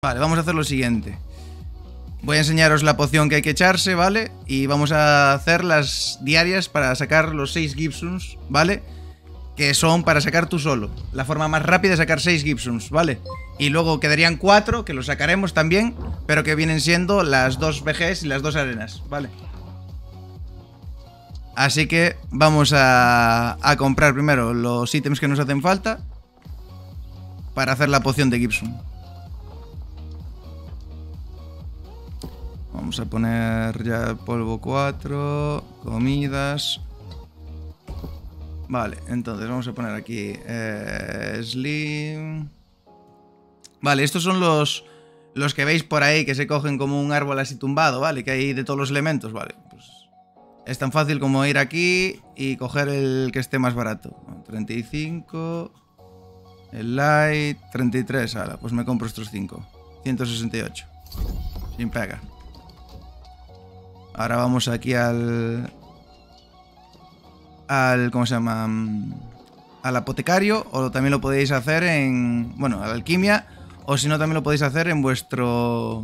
Vale, vamos a hacer lo siguiente. Voy a enseñaros la poción que hay que echarse, ¿vale? Y vamos a hacer las diarias para sacar los 6 Gibsons, ¿vale? Que son para sacar tú solo. La forma más rápida es sacar 6 Gibsons, ¿vale? Y luego quedarían 4, que los sacaremos también, pero que vienen siendo las 2 VGs y las 2 arenas, ¿vale? Así que vamos a comprar primero los ítems que nos hacen falta para hacer la poción de Gibson. Vamos a poner ya polvo 4, comidas. Vale, entonces vamos a poner aquí Slim. Vale, estos son los que veis por ahí que se cogen como un árbol así tumbado, ¿vale? Que hay de todos los elementos, ¿vale? Pues es tan fácil como ir aquí y coger el que esté más barato. 35, el light, 33, ala, pues me compro estos 5. 168. Sin pega. Ahora vamos aquí al ¿cómo se llama? Al apotecario, o también lo podéis hacer en, bueno, a la alquimia, o si no también lo podéis hacer en vuestro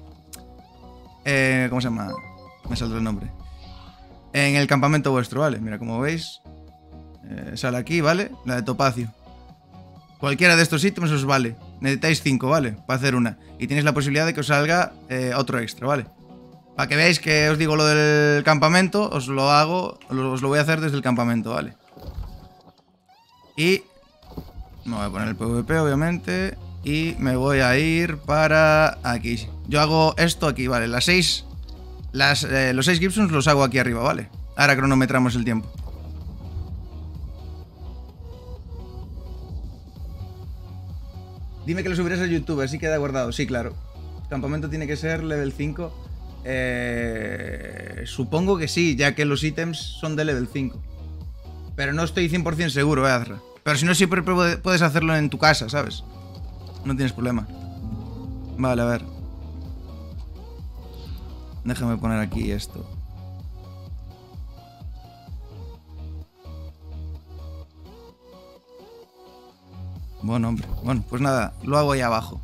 ¿cómo se llama? Me saldrá el nombre. En el campamento vuestro, ¿vale? Mira, como veis, sale aquí, ¿vale? La de topacio. Cualquiera de estos ítems os vale. Necesitáis 5, ¿vale? Para hacer una. Y tenéis la posibilidad de que os salga otro extra, ¿vale? Para que veáis que os digo lo del campamento, os lo voy a hacer desde el campamento, ¿vale? Y me voy a poner el PvP, obviamente. Y me voy a ir para aquí. Yo hago esto aquí, ¿vale? Los 6 Gibsons los hago aquí arriba, ¿vale? Ahora cronometramos el tiempo. Dime que lo subirás a YouTube, así queda guardado. Sí, claro. El campamento tiene que ser level 5. Supongo que sí, ya que los ítems son de level 5. Pero no estoy 100% seguro, Azra. Pero si no, siempre puedes hacerlo en tu casa, ¿sabes? No tienes problema. Vale, a ver. Déjame poner aquí esto. Bueno, hombre. Bueno, pues nada, lo hago ahí abajo.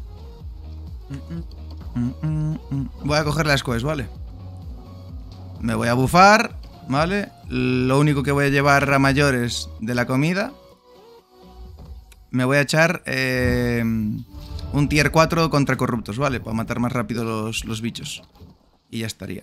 Voy a coger las quest, ¿vale? Me voy a bufar, ¿vale? Lo único que voy a llevar a mayores de la comida. Me voy a echar un tier 4 contra corruptos, ¿vale? Para matar más rápido los bichos. Y ya estaría.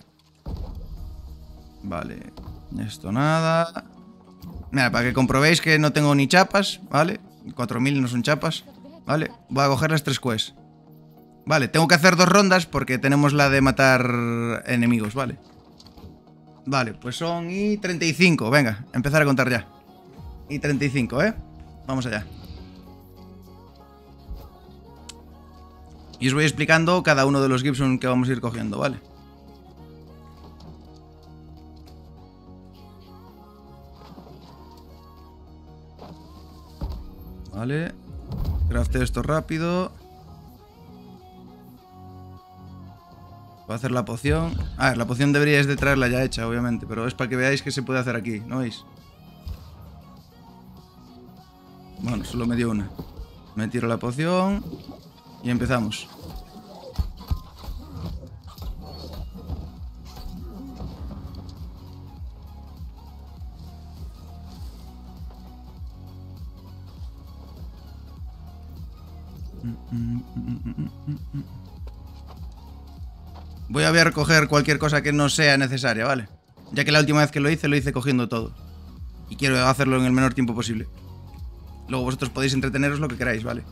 Vale, esto nada. Mira, para que comprobéis que no tengo ni chapas, ¿vale? 4000 no son chapas, ¿vale? Voy a coger las 3 quests. Vale, tengo que hacer 2 rondas porque tenemos la de matar enemigos, ¿vale? Vale, pues son y 35, venga, empezar a contar ya. Y 35, ¿eh? Vamos allá. Y os voy explicando cada uno de los Gibson que vamos a ir cogiendo, ¿vale? Vale. Crafteo esto rápido. Voy a hacer la poción. A ver, la poción deberíais de traerla ya hecha, obviamente. Pero es para que veáis que se puede hacer aquí, ¿no veis? Bueno, solo me dio una. Me tiro la poción y empezamos. Voy a ver a coger cualquier cosa que no sea necesaria, ¿vale? Ya que la última vez que lo hice cogiendo todo. Y quiero hacerlo en el menor tiempo posible. Luego vosotros podéis entreteneros lo que queráis, ¿vale?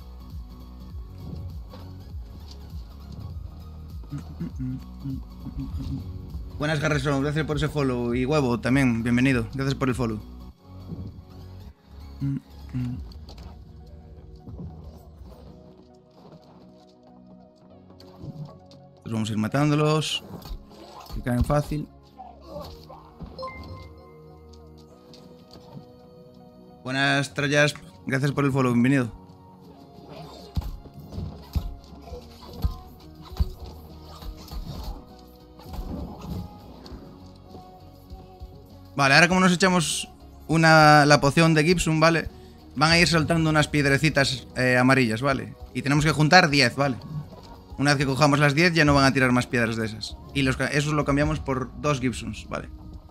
Buenas, Garrison, gracias por ese follow. Y Huevo también, bienvenido. Gracias por el follow. Pues vamos a ir matándolos. Que caen fácil. Buenas, Trayas. Gracias por el follow, bienvenido. Vale, ahora como nos echamos la poción de Gibson, ¿vale? Van a ir soltando unas piedrecitas amarillas, ¿vale? Y tenemos que juntar 10, ¿vale? Una vez que cojamos las 10 ya no van a tirar más piedras de esas. Y esos lo cambiamos por 2 Gibsons, vale.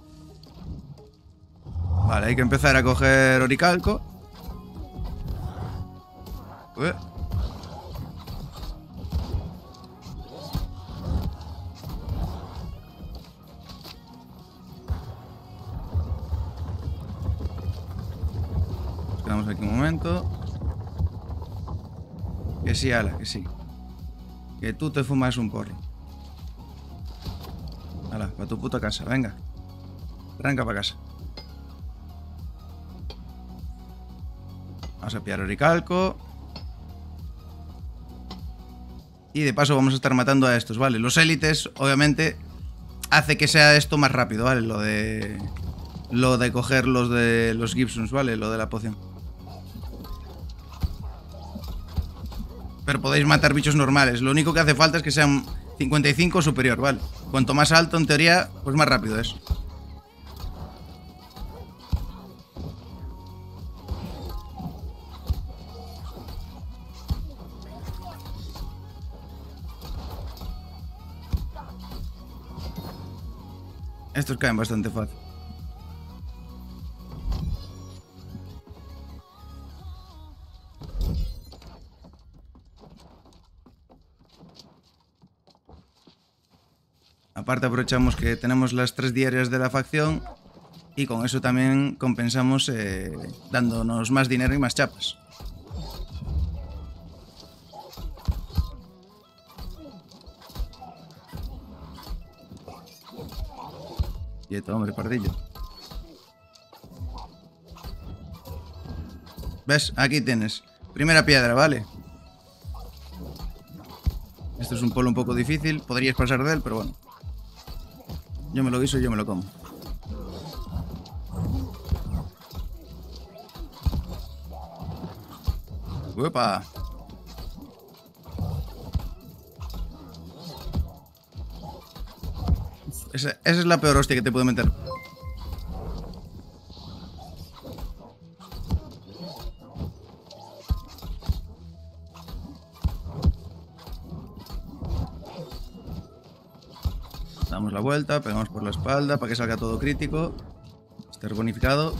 Vale, hay que empezar a coger oricalco. Nos quedamos aquí un momento. Que sí, ala, que sí. Que tú te fumas un porro. Ala, para tu puta casa, venga. Arranca para casa. Vamos a pillar oricalco. Y de paso vamos a estar matando a estos, ¿vale? Los élites, obviamente, hace que sea esto más rápido, ¿vale? Lo de coger los Gibsons, ¿vale? Lo de la poción. Pero podéis matar bichos normales. Lo único que hace falta es que sean 55 o superior, ¿vale? Cuanto más alto, en teoría, pues más rápido es. Estos caen bastante fácil. Aparte aprovechamos que tenemos las 3 diarias de la facción y con eso también compensamos dándonos más dinero y más chapas. Quieto, hombre, pardillo. ¿Ves? Aquí tienes. Primera piedra, ¿vale? Esto es un polo un poco difícil. Podrías pasar de él, pero bueno. Yo me lo guiso y yo me lo como. ¡Uepa! Esa es la peor hostia que te puedo meter. Damos la vuelta, pegamos por la espalda para que salga todo crítico. Estar bonificado.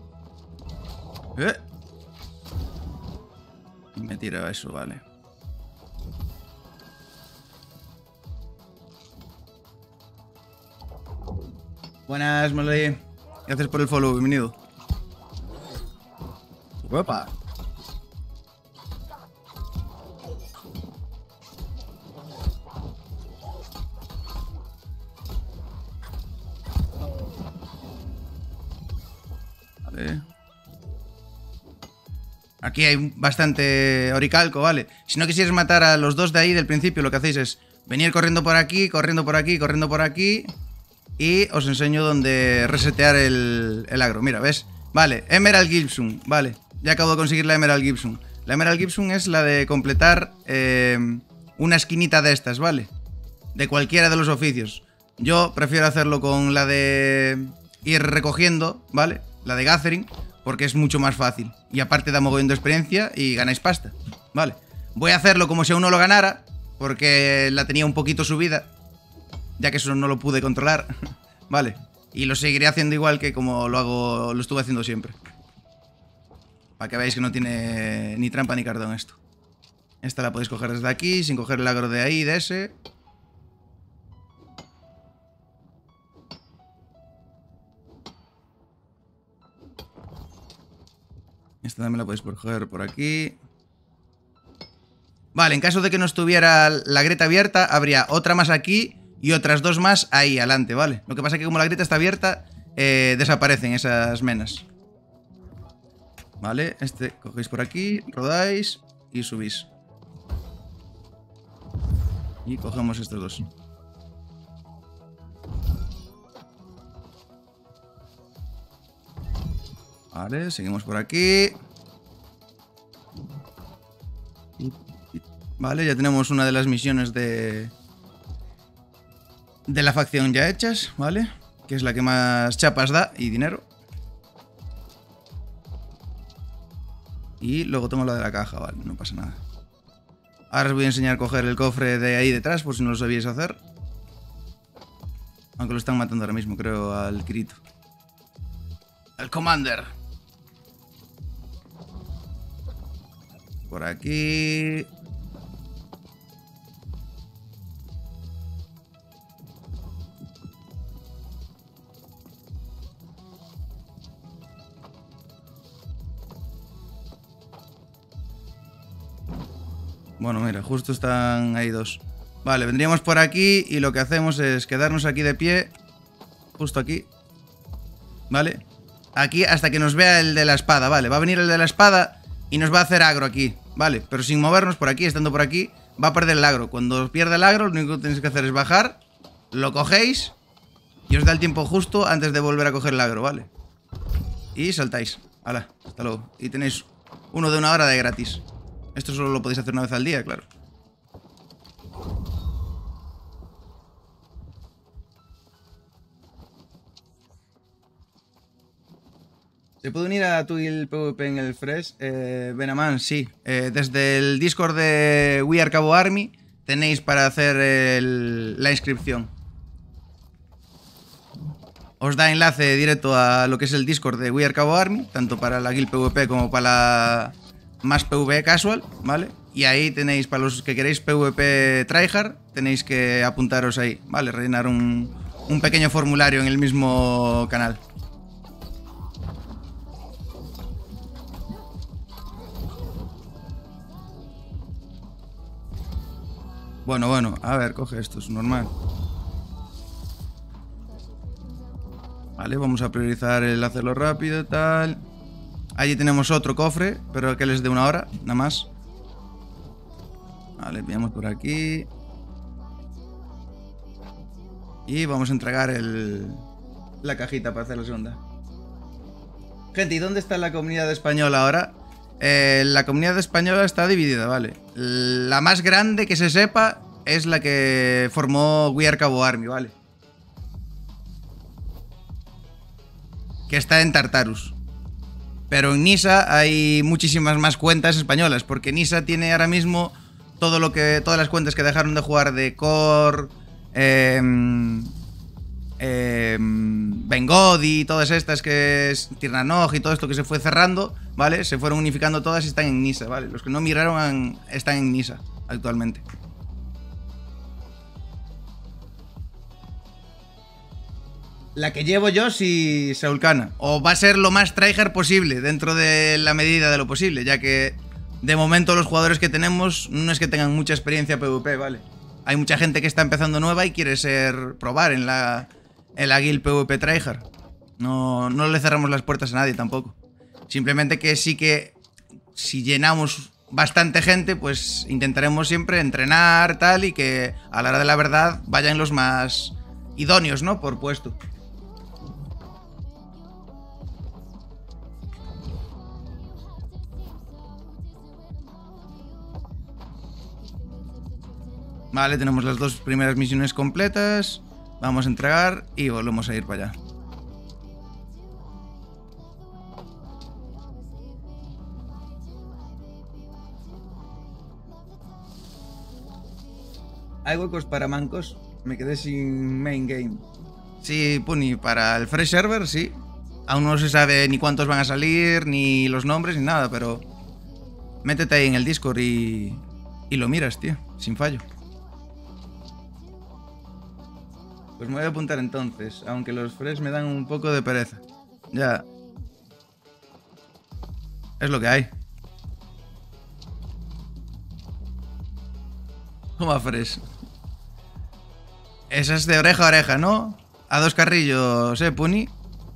Y me tira eso, vale. Buenas, Molly. Gracias por el follow, bienvenido. ¡Opa! Vale. Aquí hay bastante oricalco, ¿vale? Si no quisieras matar a los dos de ahí del principio, lo que hacéis es venir corriendo por aquí, corriendo por aquí, corriendo por aquí. Y os enseño dónde resetear el agro. Mira, ¿ves? Vale, Emerald Gibson. Vale, ya acabo de conseguir la Emerald Gibson. La Emerald Gibson es la de completar una esquinita de estas, ¿vale? De cualquiera de los oficios. Yo prefiero hacerlo con la de ir recogiendo, ¿vale? La de gathering, porque es mucho más fácil. Y aparte da mogollón de experiencia y ganáis pasta, ¿vale? Voy a hacerlo como si aún no lo ganara, porque la tenía un poquito subida, ya que eso no lo pude controlar, ¿vale? Y lo seguiré haciendo igual que como lo estuve haciendo siempre. Para que veáis que no tiene ni trampa ni cartón esto. Esta la podéis coger desde aquí, sin coger el agro de ahí, de ese. Esta también la podéis coger por aquí. Vale, en caso de que no estuviera la grieta abierta, habría otra más aquí y otras dos más ahí, adelante, ¿vale? Lo que pasa es que como la grieta está abierta, desaparecen esas menas. Vale, este cogéis por aquí, rodáis y subís. Y cogemos estos dos. Vale, seguimos por aquí. Vale, ya tenemos una de las misiones de la facción ya hechas, ¿vale? Que es la que más chapas da y dinero. Y luego tengo la de la caja, vale, no pasa nada. Ahora os voy a enseñar a coger el cofre de ahí detrás, por si no lo sabíais hacer. Aunque lo están matando ahora mismo, creo, al Kirito. El Commander. Por aquí. Bueno, mira, justo están ahí dos. Vale, vendríamos por aquí y lo que hacemos es quedarnos aquí de pie. Justo aquí. Vale. Aquí hasta que nos vea el de la espada, vale. Va a venir el de la espada y nos va a hacer agro aquí, vale. Pero sin movernos por aquí, estando por aquí, va a perder el agro. Cuando pierda el agro, lo único que tenéis que hacer es bajar, lo cogéis y os da el tiempo justo antes de volver a coger el agro, vale. Y saltáis. Hala, hasta luego. Y tenéis uno de 1 hora de gratis. Esto solo lo podéis hacer una vez al día, claro. ¿Se puede unir a tu guild PvP en el Fresh? Benaman, sí. Desde el Discord de We Are Cabo Army tenéis para hacer la inscripción. Os da enlace directo a lo que es el Discord de We Are Cabo Army, tanto para la guild PvP como para la más PvE casual, ¿vale? Y ahí tenéis, para los que queréis PvP tryhard, tenéis que apuntaros ahí, ¿vale? Rellenar un pequeño formulario en el mismo canal. Bueno, a ver, coge esto, es normal. Vale, vamos a priorizar el hacerlo rápido y tal. Allí tenemos otro cofre, pero aquel es de 1 hora, nada más. Vale, pillamos por aquí. Y vamos a entregar la cajita para hacer la segunda. Gente, ¿y dónde está la comunidad española ahora? La comunidad española está dividida, ¿vale? La más grande que se sepa es la que formó We Are Cabo Army, ¿vale? Que está en Tartarus. Pero en Nisa hay muchísimas más cuentas españolas, porque Nisa tiene ahora mismo todas las cuentas que dejaron de jugar de Core, Bengodi, todas estas que es Tirnanog y todo esto que se fue cerrando, ¿vale? Se fueron unificando todas y están en Nisa, ¿vale? Los que no migraron están en Nisa actualmente. La que llevo yo, sí, Saulcana. O va a ser lo más tryhard posible, dentro de la medida de lo posible, ya que de momento los jugadores que tenemos no es que tengan mucha experiencia PvP, ¿vale? Hay mucha gente que está empezando nueva y quiere probar en la guild PvP tryhard. No le cerramos las puertas a nadie tampoco. Simplemente que sí que si llenamos bastante gente, pues intentaremos siempre entrenar, tal, y que a la hora de la verdad vayan los más idóneos, ¿no? Por puesto. Vale, tenemos las 2 primeras misiones completas. Vamos a entregar y volvemos a ir para allá. ¿Hay huecos para mancos? Me quedé sin main game. Sí, Puni, para el Fresh Server, sí. Aún no se sabe ni cuántos van a salir, ni los nombres, ni nada, pero métete ahí en el Discord y lo miras, tío, sin fallo. Pues me voy a apuntar entonces, aunque los Fresh me dan un poco de pereza. Ya. Es lo que hay. ¿Cómo Fresh? Esa es de oreja a oreja, ¿no? A 2 carrillos, Puni.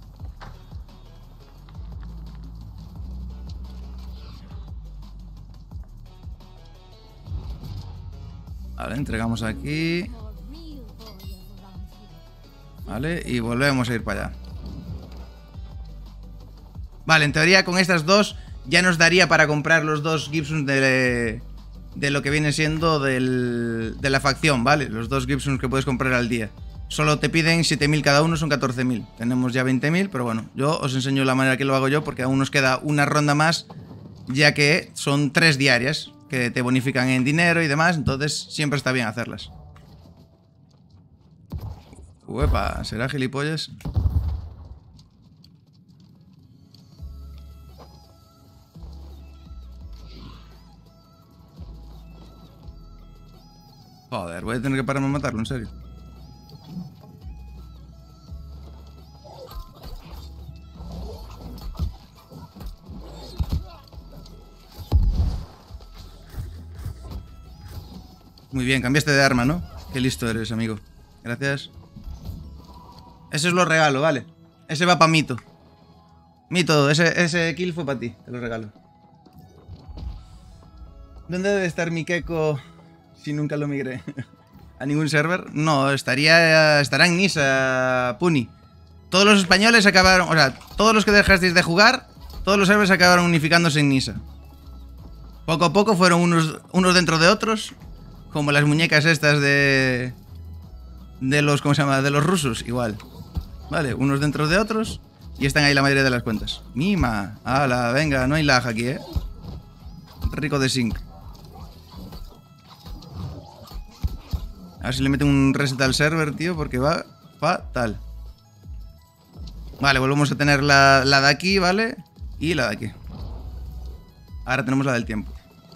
Vale, entregamos aquí. Vale, y volvemos a ir para allá. Vale, en teoría con estas 2 ya nos daría para comprar los 2 Gibsons de lo que viene siendo de la facción, ¿vale? Los 2 Gibsons que puedes comprar al día. Solo te piden 7.000 cada uno, son 14.000. Tenemos ya 20.000, pero bueno, yo os enseño la manera que lo hago yo, porque aún nos queda una ronda más, ya que son 3 diarias. que te bonifican en dinero y demás, entonces siempre está bien hacerlas. Uepa, ¿será gilipollas? Joder, voy a tener que pararme a matarlo, en serio. Muy bien, cambiaste de arma, ¿no? Qué listo eres, amigo. Gracias. Ese es lo regalo, vale. Ese va para Mito. Mito, ese kill fue para ti, te lo regalo. ¿Dónde debe estar mi Keko si nunca lo migré? ¿A ningún server? No, estará en Nisa, Puni. Todos los españoles acabaron... O sea, todos los que dejasteis de jugar, todos los servers acabaron unificándose en Nisa. Poco a poco fueron unos dentro de otros, como las muñecas estas de los... ¿Cómo se llama? De los rusos, igual. Vale, unos dentro de otros y están ahí la mayoría de las cuentas. Mima. Hala, venga, no hay lag aquí, Rico de zinc. A ver si le meten un reset al server, tío, porque va fatal. Vale, volvemos a tener la de aquí, ¿vale? Y la de aquí. Ahora tenemos la del tiempo.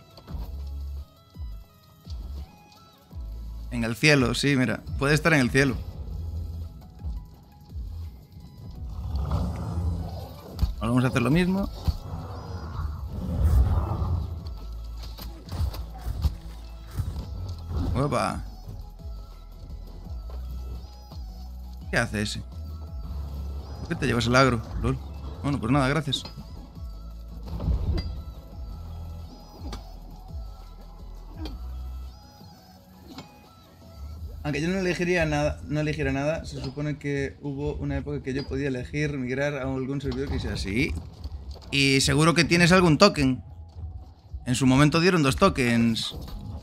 En el cielo, sí, mira. Puede estar en el cielo. Vamos a hacer lo mismo. Opa. ¿Qué hace ese? ¿Por qué te llevas el agro, lol? Bueno, pues nada, gracias. Aunque yo no elegiría nada, se supone que hubo una época que yo podía elegir migrar a algún servidor que sea así. Y seguro que tienes algún token. En su momento dieron 2 tokens.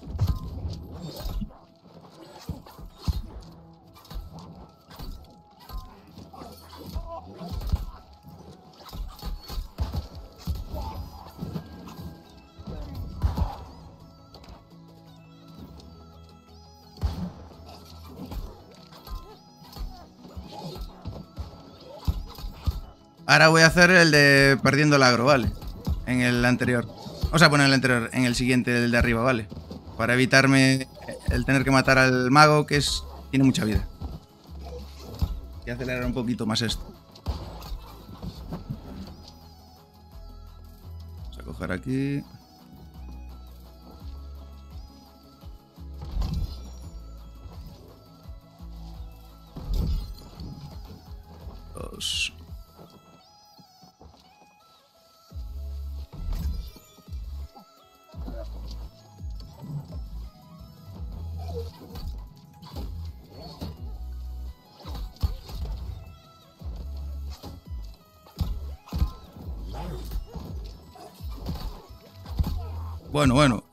Ahora voy a hacer el de perdiendo el agro, ¿vale? En el anterior. O sea, bueno, en el anterior, en el siguiente, el de arriba, ¿vale? Para evitarme el tener que matar al mago, que tiene mucha vida. Y acelerar un poquito más esto. Vamos a coger aquí. Dos. Bueno, bueno.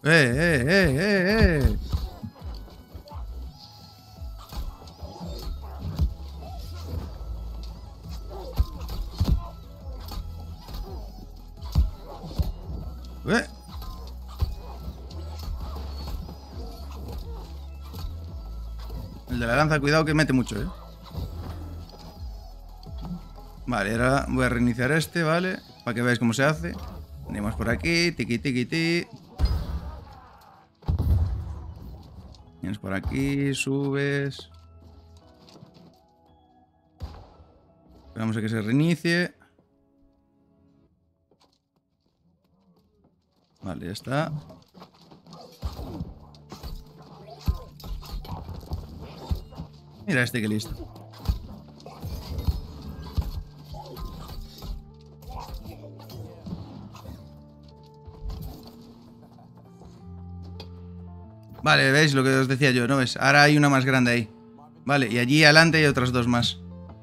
El de la lanza, cuidado que mete mucho, Vale, ahora voy a reiniciar este, ¿vale? Para que veáis cómo se hace. Venimos por aquí, tiqui tiqui ti. Vienes por aquí, subes. Esperamos a que se reinicie. Vale, ya está. Mira este que listo. Vale, veis lo que os decía yo, ¿no ves? Ahora hay una más grande ahí. Vale, y allí adelante hay otras 2 más.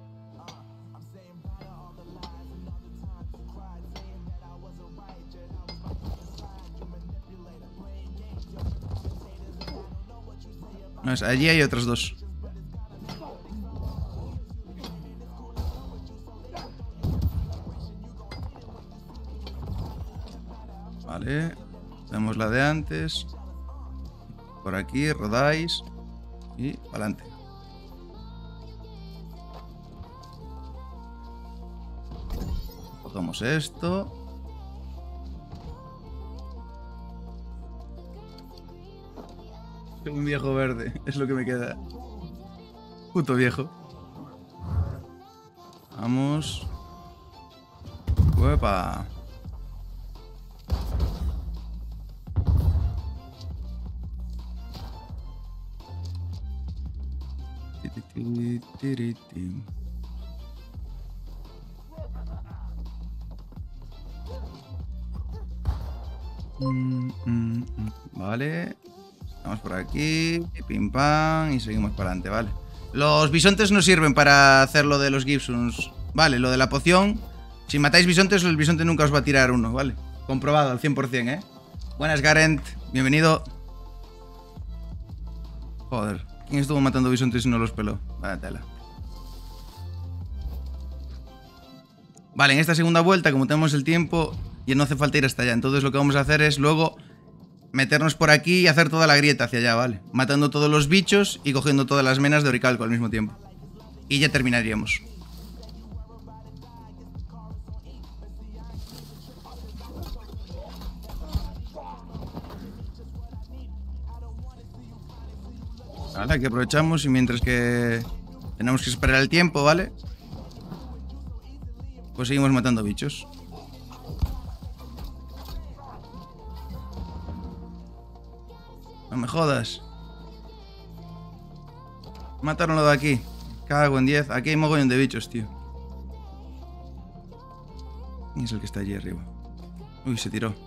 No ves, allí hay otras 2. Vale. hacemos la de antes. Por aquí, rodáis. Y para adelante. Cogemos esto. Un viejo verde, es lo que me queda. Puto viejo. Vamos. ¡Uepa! Vale. Vamos por aquí, pim pam, y seguimos para adelante, vale. Los bisontes no sirven para hacer lo de los Gibsons. Vale, lo de la poción. Si matáis bisontes, el bisonte nunca os va a tirar uno, vale. Comprobado al 100%, ¿eh? Buenas, Garent. Bienvenido. Joder, ¿quién estuvo matando bisontes y no los peló? Vaya tela. Vale, en esta segunda vuelta, como tenemos el tiempo, ya no hace falta ir hasta allá. Entonces lo que vamos a hacer es luego meternos por aquí y hacer toda la grieta hacia allá, ¿vale? Matando todos los bichos y cogiendo todas las menas de oricalco al mismo tiempo. Y ya terminaríamos. Vale, aquí aprovechamos y mientras que tenemos que esperar el tiempo, ¿vale? Pues seguimos matando bichos. No me jodas. Mataron lo de aquí. Cago en 10. Aquí hay mogollón de bichos, tío. ¿Quién es el que está allí arriba? Uy, se tiró.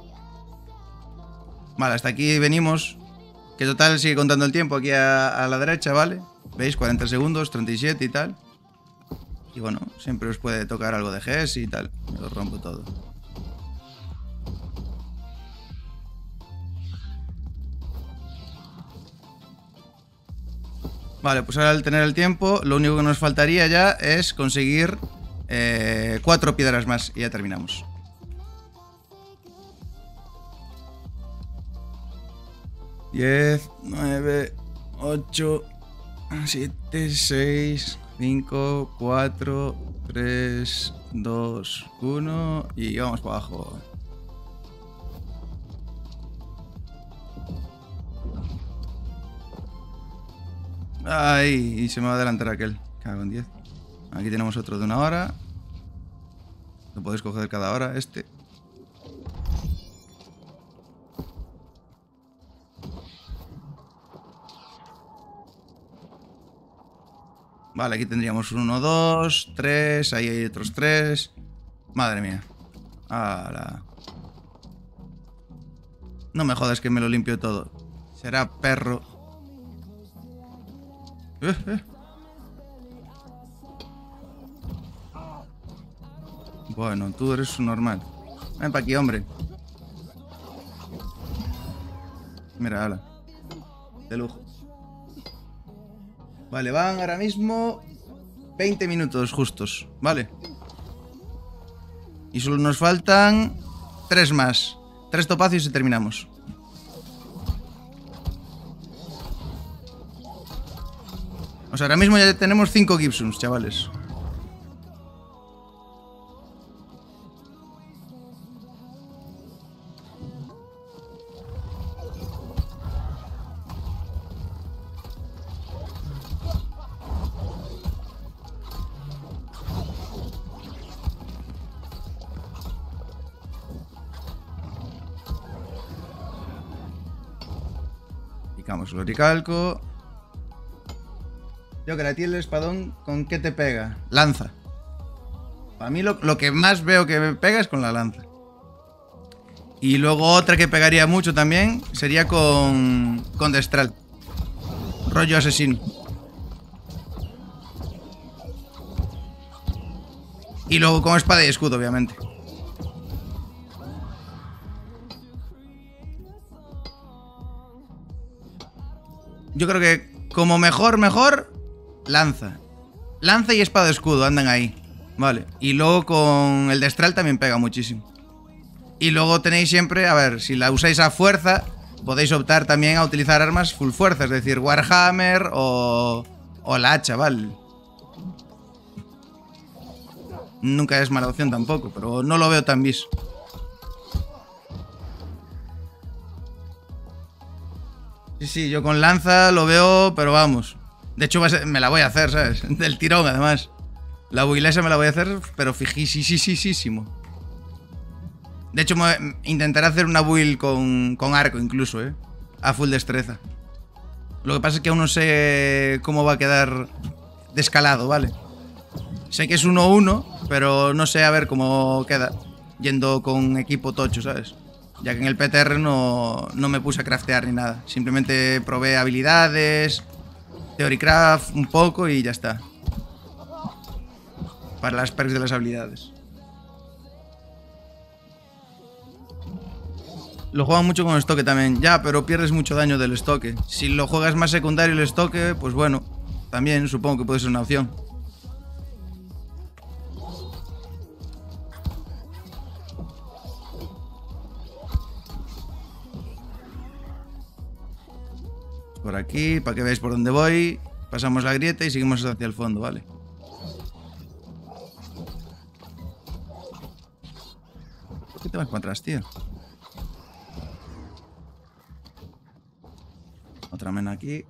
Vale, hasta aquí venimos. Que total sigue contando el tiempo aquí a la derecha, ¿vale? ¿Veis? 40 segundos, 37 y tal. Y bueno, siempre os puede tocar algo de GES y tal. Lo rompo todo. Vale, pues ahora al tener el tiempo, lo único que nos faltaría ya es conseguir 4 piedras más y ya terminamos. Diez, 9, 8, 7, 6, 5, 4, 3, 2, 1 y vamos para abajo. Ay, y se me va a adelantar aquel. Cago en 10. Aquí tenemos otro de 1 hora. Lo podéis coger cada hora, este. Vale, aquí tendríamos 1, 2, 3. Ahí hay otros 3. Madre mía. ¡Hala! No me jodas que me lo limpio todo. Será perro. Bueno, tú eres un normal. Ven para aquí, hombre. Mira, ala. De lujo. Vale, van ahora mismo 20 minutos justos, vale. Y solo nos faltan 3 más. 3 topacios y terminamos. O sea, ahora mismo ya tenemos 5 Gibsons, chavales. Picamos el oricalco. Yo que a ti el espadón, ¿con qué te pega? Lanza. Para mí lo que más veo que me pega es con la lanza. Y luego otra que pegaría mucho también sería con destral. Rollo asesino. Y luego con espada y escudo, obviamente. Yo creo que como mejor, lanza. Lanza y espada de escudo andan ahí. Vale. Y luego con el destral también pega muchísimo. Y luego tenéis siempre, a ver, si la usáis a fuerza, podéis optar también a utilizar armas full fuerza, es decir, Warhammer o la hacha, ¿vale? Nunca es mala opción tampoco, pero no lo veo tan bis. Sí, yo con lanza lo veo, pero vamos. De hecho, me la voy a hacer, ¿sabes? Del tirón, además. La build esa me la voy a hacer, pero fijísimo. De hecho, intentaré hacer una build con arco incluso, ¿eh? A full destreza. Lo que pasa es que aún no sé cómo va a quedar de escalado, ¿vale? Sé que es 1-1, pero no sé a ver cómo queda yendo con equipo tocho, ¿sabes? Ya que en el PTR no me puse a craftear ni nada. Simplemente probé habilidades, Theorycraft un poco y ya está. Para las perks de las habilidades. Lo juegan mucho con el estoque también. Ya, pero pierdes mucho daño del estoque. Si lo juegas más secundario el estoque, pues bueno, también supongo que puede ser una opción. Por aquí, para que veáis por dónde voy. Pasamos la grieta y seguimos hacia el fondo, ¿vale? ¿Por qué te vas para atrás, tío? Otra mena aquí.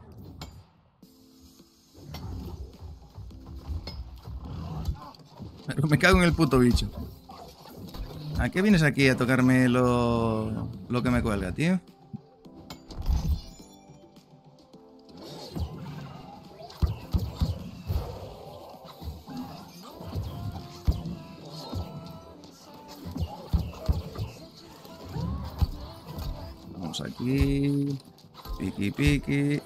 Pero me cago en el puto bicho. ¿A qué vienes aquí a tocarme lo que me cuelga, tío? Vamos aquí. Piqui.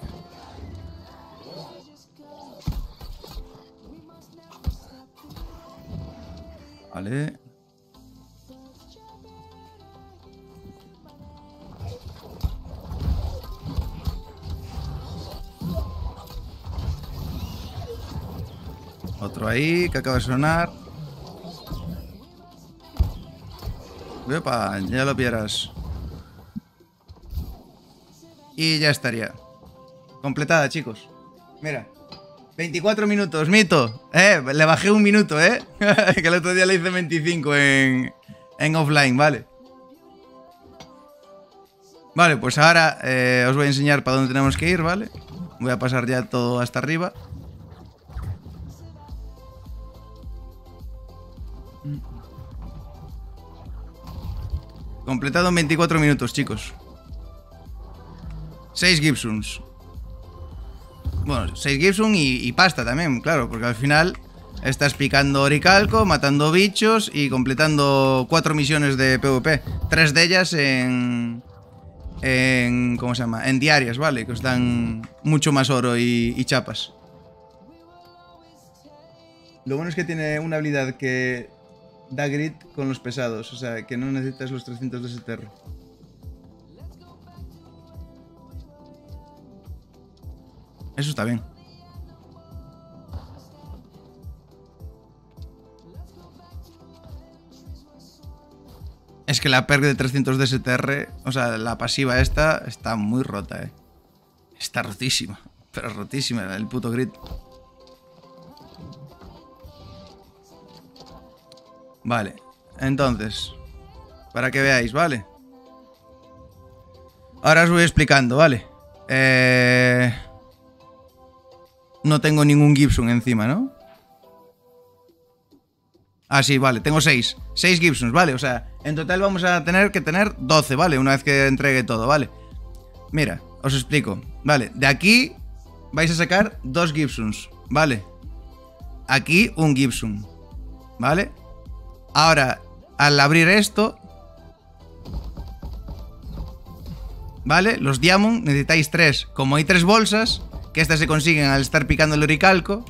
Vale. Otro ahí que acaba de sonar. Epa, ya lo pierdas. Y ya estaría. Completada, chicos. Mira. 24 minutos, mito. Le bajé un minuto, que el otro día le hice 25 en offline, vale. Vale, pues ahora os voy a enseñar para dónde tenemos que ir, ¿vale? Voy a pasar ya todo hasta arriba. Completado en 24 minutos, chicos. 6 Gibsons. Bueno, 6 Gibson y pasta también, claro, porque al final estás picando oricalco, matando bichos y completando 4 misiones de PvP. 3 de ellas en ¿cómo se llama? En diarias, ¿vale? Que os dan mucho más oro y chapas. Lo bueno es que tiene una habilidad que da grit con los pesados, o sea, que no necesitas los 300 de STR. Eso está bien. Es que la perk de 300 de STR, o sea, la pasiva esta, está muy rota, Está rotísima, pero rotísima, el puto grid. Vale, entonces, para que veáis, ¿vale? Ahora os voy explicando, ¿vale? No tengo ningún Gibson encima, ¿no? Ah, sí, vale, tengo 6. 6 Gibsons, ¿vale? O sea, en total vamos a tener que tener 12, ¿vale? Una vez que entregue todo, ¿vale? Mira, os explico. Vale, de aquí vais a sacar 2 Gibsons, ¿vale? Aquí un Gibson, ¿vale? Ahora, al abrir esto, ¿vale? Los Diamond necesitáis 3. Como hay 3 bolsas, que estas se consiguen al estar picando el oricalco,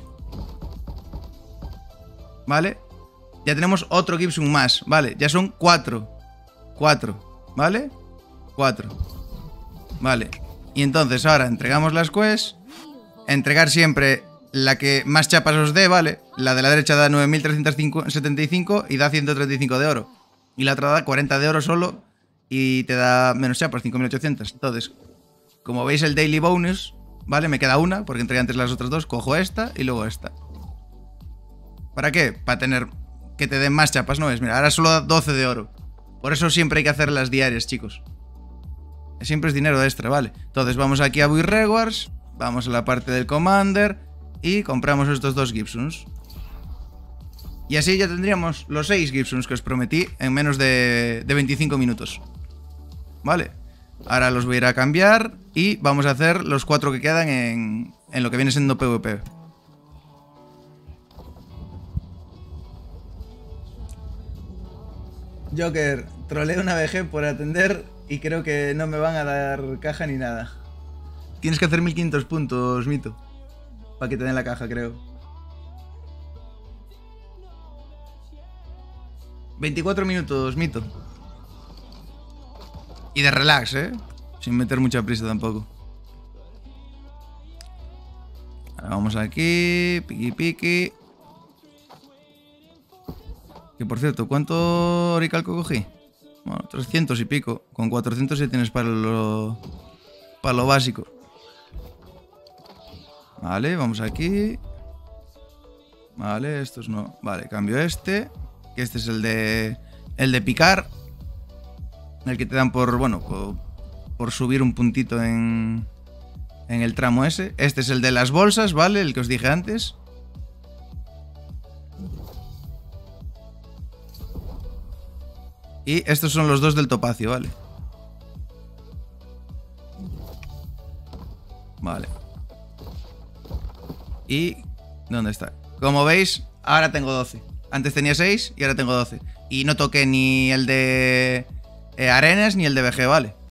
¿vale? Ya tenemos otro Gibson más, ¿vale? Ya son 4. 4, ¿vale? 4. Vale. Y entonces ahora entregamos las quests. Entregar siempre la que más chapas os dé, ¿vale? La de la derecha da 9.375 y da 135 de oro. Y la otra da 40 de oro solo y te da menos chapas, 5.800. Entonces, como veis el daily bonus, ¿vale? Me queda una, porque entregué antes las otras dos. Cojo esta y luego esta. ¿Para qué? Para tener que te den más chapas, ¿no es? Mira, ahora solo da 12 de oro. Por eso siempre hay que hacer las diarias, chicos. Siempre es dinero extra, ¿vale? Entonces vamos aquí a Buy Rewards, vamos a la parte del Commander y compramos estos 2 Gibsons. Y así ya tendríamos los 6 Gibsons que os prometí en menos de 25 minutos. ¿Vale? Ahora los voy a ir a cambiar y vamos a hacer los 4 que quedan en lo que viene siendo PvP. Joker, troleo una VG por atender y creo que no me van a dar caja ni nada. Tienes que hacer 1500 puntos, Mito, para que te den la caja, creo. 24 minutos, Mito. Y de relax, sin meter mucha prisa tampoco. Ahora vamos aquí, piqui piqui. Que por cierto, ¿cuánto oricalco cogí? Bueno, 300 y pico. Con 400 ya tienes para lo básico. Vale, vamos aquí. Vale, estos no. Vale, cambio este. Que este es el de picar. El que te dan por, bueno, por subir un puntito en el tramo ese. Este es el de las bolsas, ¿vale? El que os dije antes. Y estos son los 2 del topacio, ¿vale? Vale. ¿Y dónde está? Como veis, ahora tengo 12. Antes tenía 6 y ahora tengo 12. Y no toqué ni el de arenas ni el de VG, ¿vale?